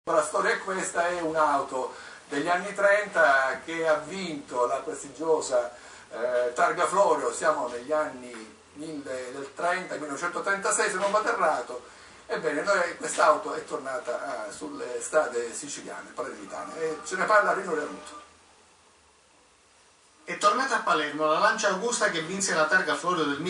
La storia è questa, è un'auto degli anni 30 che ha vinto la prestigiosa Targa Florio, siamo negli anni del 30, 1936 se non vado errato. Ebbene, quest'auto è tornata sulle strade siciliane, palermitane, e ce ne parla Rino Leruto. È tornata a Palermo la Lancia Augusta che vinse la Targa Florio del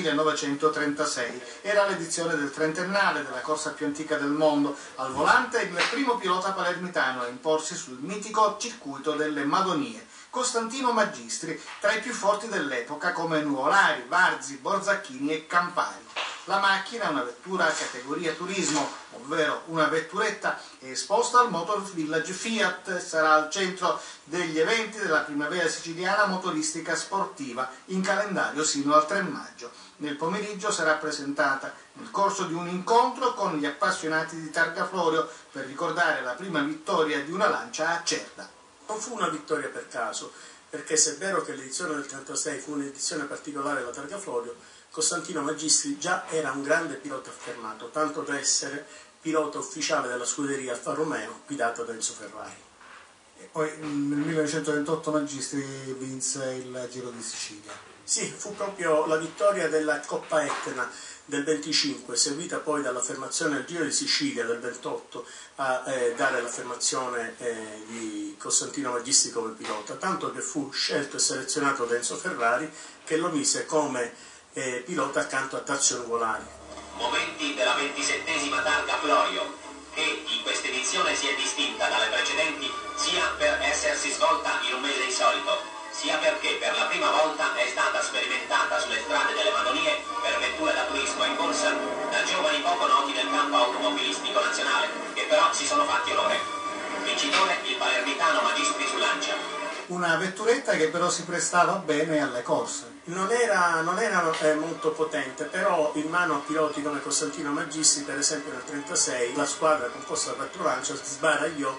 1936. Era l'edizione del trentennale della corsa più antica del mondo. Al volante il primo pilota palermitano a imporsi sul mitico circuito delle Madonie, Costantino Magistri, tra i più forti dell'epoca come Nuvolari, Varzi, Borzacchini e Campari. La macchina, una vettura categoria turismo, ovvero una vetturetta, è esposta al Motor Village Fiat e sarà al centro degli eventi della primavera siciliana motoristica sportiva in calendario sino al 3 maggio. Nel pomeriggio sarà presentata nel corso di un incontro con gli appassionati di Targa Florio per ricordare la prima vittoria di una Lancia a Cerda. Non fu una vittoria per caso, perché se è vero che l'edizione del 36 fu un'edizione particolare della Targa Florio, Costantino Magistri già era un grande pilota affermato, tanto da essere pilota ufficiale della scuderia Alfa Romeo guidata da Enzo Ferrari. E poi nel 1928 Magistri vinse il Giro di Sicilia. Sì, fu proprio la vittoria della Coppa Etna del 25, seguita poi dall'affermazione del Giro di Sicilia del 28 a dare l'affermazione di Costantino Magistri come pilota, tanto che fu scelto e selezionato da Enzo Ferrari che lo mise come pilota accanto a Tazio Nuvolari. Momenti della 27ª Targa Florio, che in questa edizione si è distinta dalle precedenti sia per essersi svolta in un mese insolito, sia perché per la prima volta è stata sperimentata sulle strade delle Madonie per vetture da turismo in corsa da giovani poco noti del campo automobilistico nazionale, che però si sono fatti onore. Vincitore il palermitano Magistri su Lancia. Una vetturetta che però si prestava bene alle corse. Non era molto potente, però in mano a piloti come Costantino Magistri, per esempio nel 1936, la squadra composta da 4 Lancia sbaragliò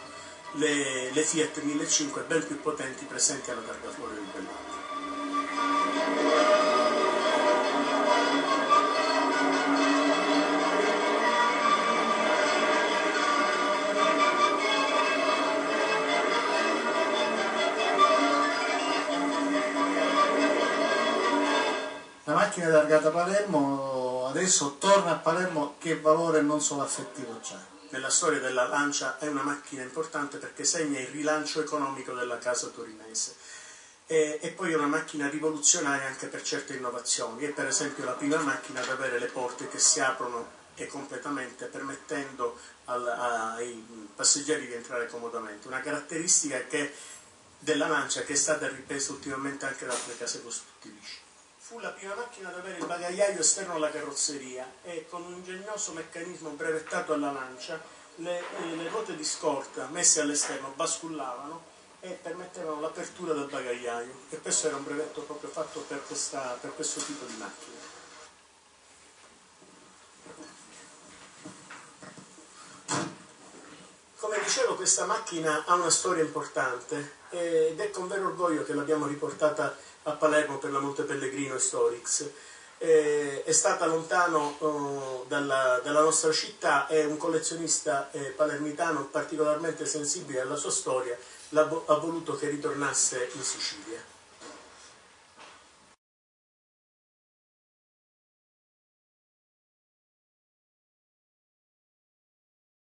le Fiat 1500 ben più potenti presenti alla Targa Florio di quell'anno. La macchina targata Palermo adesso torna a Palermo, che valore non solo affettivo c'è? Nella storia della Lancia è una macchina importante perché segna il rilancio economico della casa torinese e poi è una macchina rivoluzionaria anche per certe innovazioni. È per esempio la prima macchina ad avere le porte che si aprono completamente, permettendo ai passeggeri di entrare comodamente, una caratteristica della Lancia che è stata ripresa ultimamente anche da altre case costruttrici. Fu la prima macchina ad avere il bagagliaio esterno alla carrozzeria e con un ingegnoso meccanismo brevettato alla Lancia le ruote di scorta messe all'esterno bascullavano e permettevano l'apertura del bagagliaio, e questo era un brevetto proprio fatto per questo tipo di macchina. Come dicevo, questa macchina ha una storia importante ed è con vero orgoglio che l'abbiamo riportata a Palermo per la Montepellegrino Historics. È stata lontano dalla nostra città e un collezionista palermitano particolarmente sensibile alla sua storia ha voluto che ritornasse in Sicilia.